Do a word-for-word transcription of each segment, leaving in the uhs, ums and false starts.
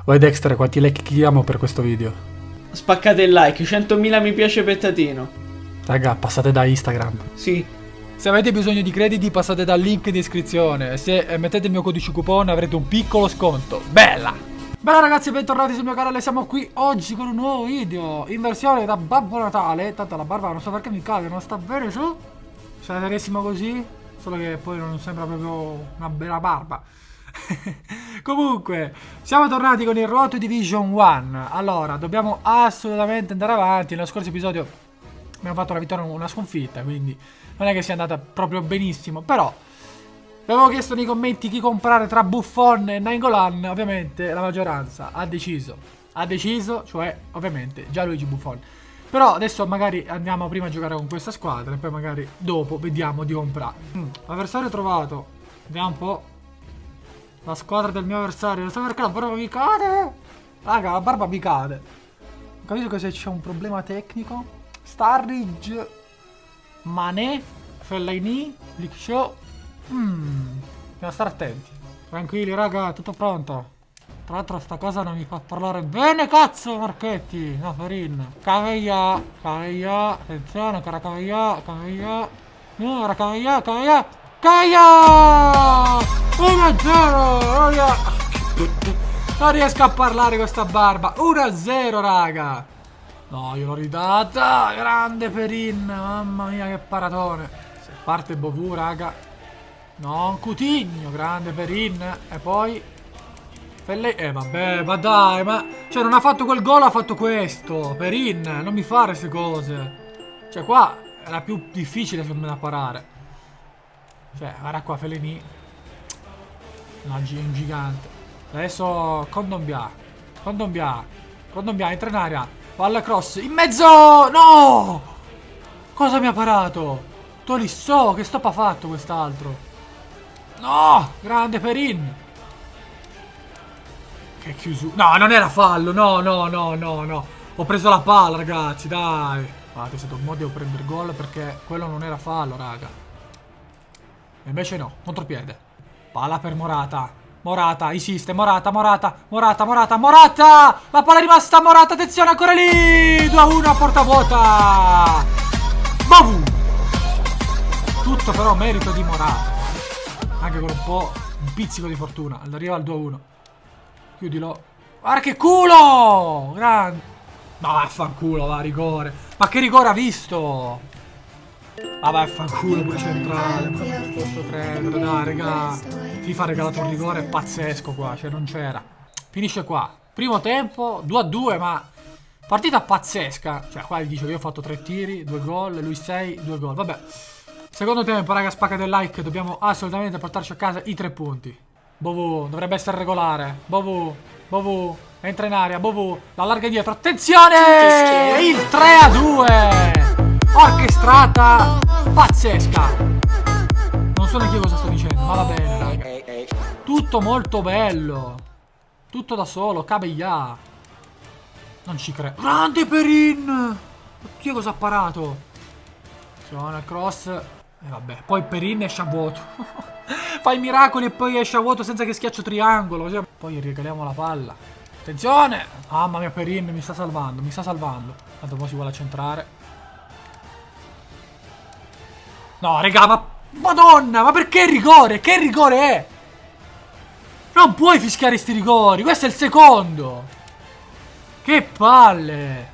Vai Dexter, quanti like chiediamo per questo video? Spaccate il like, centomila mi piace pettatino. Raga, passate da Instagram. Sì. Se avete bisogno di crediti passate dal link di iscrizione. Se eh, mettete il mio codice coupon avrete un piccolo sconto. Bella! Bella ragazzi, bentornati sul mio canale. Siamo qui oggi con un nuovo video in versione da Babbo Natale. Tanto la barba non so perché mi cade, non sta bene su. Sta benissimo così, solo che poi non sembra proprio una bella barba. Comunque siamo tornati con il Road to Division uno. Allora, dobbiamo assolutamente andare avanti. Nello scorso episodio abbiamo fatto una vittoria e una sconfitta, quindi non è che sia andata proprio benissimo. Però vi avevo chiesto nei commenti chi comprare tra Buffon e Nainggolan. Ovviamente la maggioranza ha deciso Ha deciso, cioè ovviamente Gianluigi Buffon. Però adesso magari andiamo prima a giocare con questa squadra e poi magari dopo vediamo di comprare. mm. Avversario trovato. Vediamo un po' la squadra del mio avversario. Non so perché la barba mi cade. Raga, la barba mi cade. Ho capito che se c'è un problema tecnico. Sturridge, Mané, Fellaini, Blick Show. Mmm, bisogna stare attenti. Tranquilli raga, tutto pronto. Tra l'altro sta cosa non mi fa parlare bene, cazzo, Marchetti. No, Farin. Caviglia, Caviglia, attenzione, cara Caviglia, Caviglia. No, era Caviglia, Caviglia, Caviglia! uno a zero! Non riesco a parlare con sta barba. uno a zero, raga. No, io l'ho ridata. Grande Perin. Mamma mia, che paratone. Se parte Bovù, raga. No, Coutinho. Grande Perin. E poi Felle... Eh vabbè, ma dai, ma... Cioè non ha fatto quel gol, ha fatto questo. Perin, non mi fare queste cose. Cioè qua è la più difficile secondo me da parare. Cioè, guarda qua Fellaini. No, è un gigante. Adesso Kondogbia. Kondogbia. Kondogbia entra in aria. Palla cross. In mezzo! No! Cosa mi ha parato? Tolisso, che stop ha fatto quest'altro? No! Grande Perin. Che chiusura. No, non era fallo. No, no, no, no, no. Ho preso la palla, ragazzi, dai. Guardate, se mo devo prendere gol perché quello non era fallo, raga. E invece no, contropiede. Palla per Morata. Morata, esiste, Morata, Morata, Morata, Morata, Morata! La palla è rimasta a Morata, attenzione, ancora lì! due a uno a porta vuota! Bavu! Tutto però merito di Morata. Anche con un po' un pizzico di fortuna. Arriva al due a uno. Chiudilo. Guarda che culo! Grande. No, vaffanculo, va, rigore. Ma che rigore ha visto? Ah, vaffanculo, pure centrale. Ma non posso credere, dai, raga. FIFA ha regalato un rigore pazzesco qua, cioè non c'era. Finisce qua. Primo tempo, due a due, ma partita pazzesca. Cioè, qua gli dice che io ho fatto tre tiri, due gol, lui sei, due gol. Vabbè. Secondo tempo, raga, spaccate il like. Dobbiamo assolutamente portarci a casa i tre punti. Bovù, dovrebbe essere regolare. Bovù, Bovù, entra in aria, Bovù, la allarga dietro. Attenzione! Il tre a due! Orchestrata pazzesca. Non so neanche io cosa sto dicendo, ma va bene, raga. Tutto molto bello. Tutto da solo, Caviglia. Non ci credo. Grande Perin! Oddio, cosa ha parato? Attenzione al cross. E vabbè, poi Perin esce a vuoto. Fa i miracoli e poi esce a vuoto senza che schiaccio triangolo. Cioè, poi regaliamo la palla. Attenzione! Mamma mia, Perin mi sta salvando, mi sta salvando. Tanto poi si vuole accentrare. No, raga, ma... Madonna, ma perché rigore? Che rigore è? Non puoi fischiare sti rigori. Questo è il secondo. Che palle.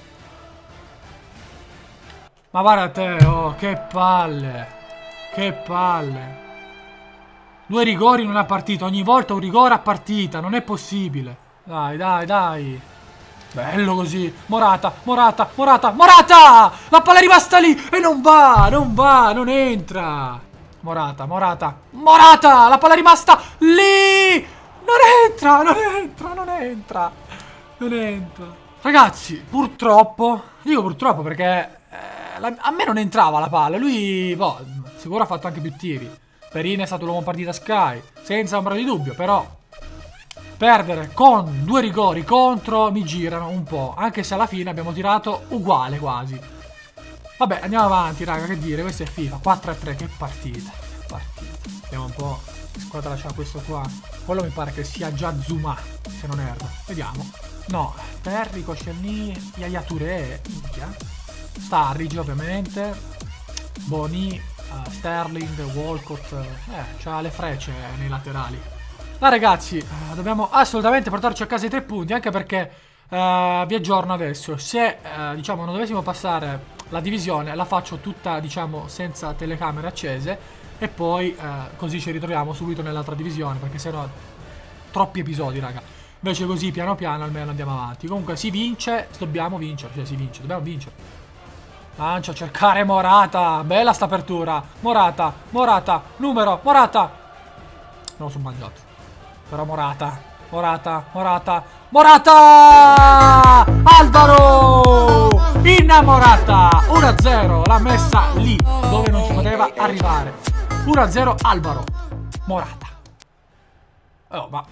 Ma guarda te, oh, che palle. Che palle. Due rigori in una partita. Ogni volta un rigore a partita. Non è possibile. Dai, dai, dai. Bello così. Morata, Morata, Morata, Morata! La palla è rimasta lì e non va, non va, non entra. Morata, Morata, Morata! La palla è rimasta lì! Non entra, non entra, non entra. Non entra. Ragazzi, purtroppo, dico purtroppo perché eh, la, a me non entrava la palla. Lui, boh, sicuro ha fatto anche più tiri. Perin è stato l'uomo partita Sky, senza ombra di dubbio, però perdere con due rigori contro mi girano un po'. Anche se alla fine abbiamo tirato uguale quasi. Vabbè, andiamo avanti, raga, che dire, questo è FIFA. quattro a tre, che partita. Partita. Vediamo un po'. squadra c'ha questo qua? Quello mi pare che sia già Zuma, se non erro. Vediamo. No, Terry, Koscielny, Yaya Touré, minchia. Sturridge ovviamente, Boni, uh, Sterling, Walcott, eh, c'ha le frecce nei laterali. Ma ragazzi, uh, dobbiamo assolutamente portarci a casa i tre punti, anche perché uh, vi aggiorno adesso, se uh, diciamo non dovessimo passare la divisione, la faccio tutta diciamo senza telecamere accese e poi uh, così ci ritroviamo subito nell'altra divisione, perché sennò troppi episodi, raga. Invece così piano piano almeno andiamo avanti. Comunque si vince, dobbiamo vincere, cioè si vince, dobbiamo vincere. Lancia a cercare Morata. Bella sta apertura. Morata, Morata, numero, Morata. Me lo sono mangiato. Però Morata, Morata, Morata, Morata! Alvaro! Innamorata! uno a zero, l'ha messa lì, dove non ci poteva arrivare. uno a zero Alvaro. Morata. Oh, ma...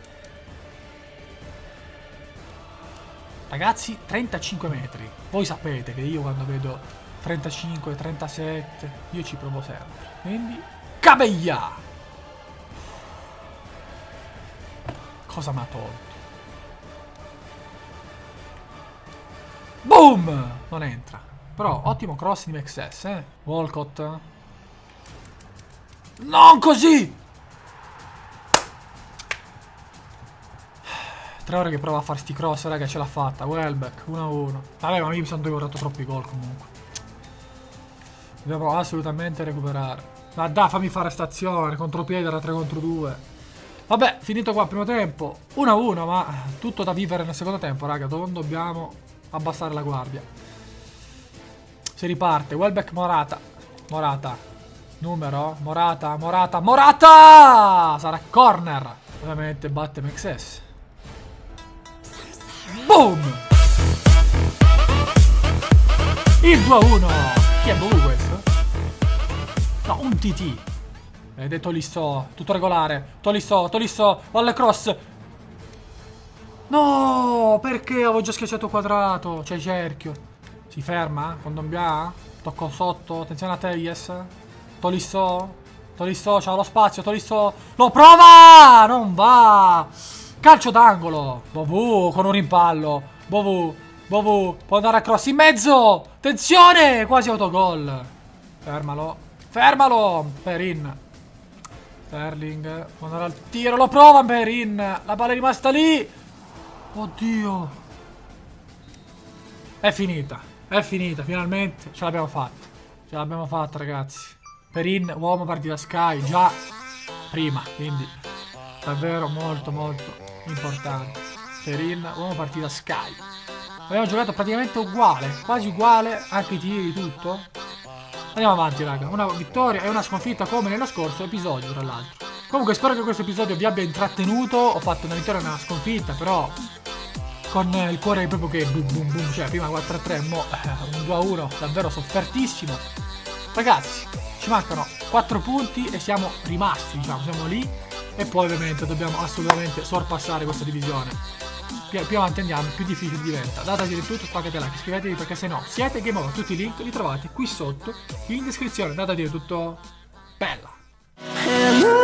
Ragazzi, trentacinque metri. Voi sapete che io quando vedo trentacinque, trentasette, io ci provo sempre. Quindi, Cabeglia! Cosa mi ha tolto? Boom! Non entra. Però, ottimo cross di Mexes, eh. Walcott. Non così! Tre ore che prova a fare sti cross, raga, ce l'ha fatta. Welbeck, uno a uno. Vabbè, ma io mi sono devorato troppi gol comunque. Dobbiamo assolutamente recuperare. Ma dai, fammi fare stazione. Contropiede era tre contro due. Vabbè, finito qua il primo tempo. uno a uno, ma tutto da vivere nel secondo tempo, raga. Non dobbiamo abbassare la guardia. Si riparte. Welbeck, Morata. Morata. Numero. Morata, Morata, Morata! Sarà corner. Ovviamente batte Mexes. Boom! Il due a uno. Chi è Boom questo? No, un T T. Vedete Tolisso, tutto regolare. Tolisso, Tolisso, valle cross. No, perché avevo già schiacciato quadrato. C'è cerchio. Si ferma, Condombia. Tocco sotto, attenzione a Teyes. Tolisso, Tolisso, c'ha lo spazio, Tolisso. Lo prova! Non va! Calcio d'angolo. Bovu con un rimpallo. Bovu, Bovu, può andare a cross in mezzo. Attenzione, quasi autogol. Fermalo, fermalo. Perin. Sterling, può andare al tiro, lo prova Perin. La palla è rimasta lì. Oddio. È finita, è finita, finalmente ce l'abbiamo fatta. Ce l'abbiamo fatta, ragazzi. Perin, uomo partita Sky, già prima, quindi davvero molto molto importante. Perin, uomo partita Sky. Abbiamo giocato praticamente uguale, quasi uguale, anche i tiri, tutto. Andiamo avanti, raga. Una vittoria e una sconfitta come nello scorso episodio, tra l'altro. Comunque spero che questo episodio vi abbia intrattenuto. Ho fatto una vittoria e una sconfitta, però con il cuore proprio che boom boom boom. Cioè prima quattro a tre, mo un due a uno, davvero soffertissimo. Ragazzi, ci mancano quattro punti e siamo rimasti, diciamo, siamo lì. E poi ovviamente dobbiamo assolutamente sorpassare questa divisione. Più, più avanti andiamo, più difficile diventa. Datevi di tutto, spaccate like, iscrivetevi perché se no siete game over. Tutti i link li trovate qui sotto in descrizione. Datevi di tutto. Bella.